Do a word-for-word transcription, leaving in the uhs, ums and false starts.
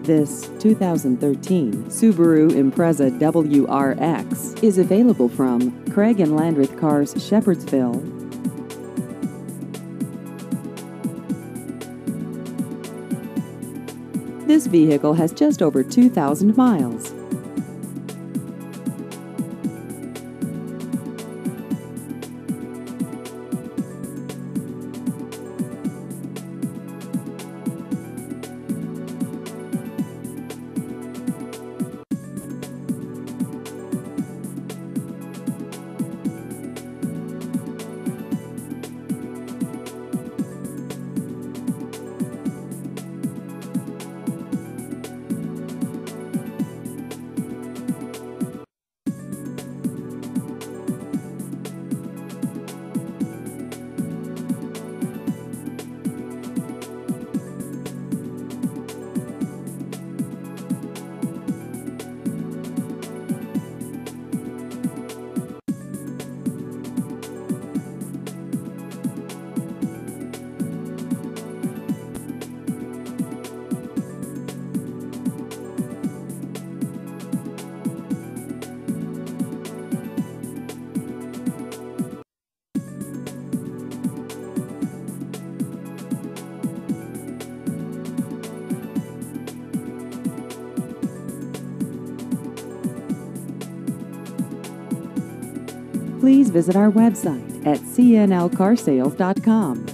This two thousand thirteen Subaru Impreza W R X is available from Craig and Landreth Cars, Shepherdsville. This vehicle has just over two thousand miles. Please visit our website at c n l car sales dot com.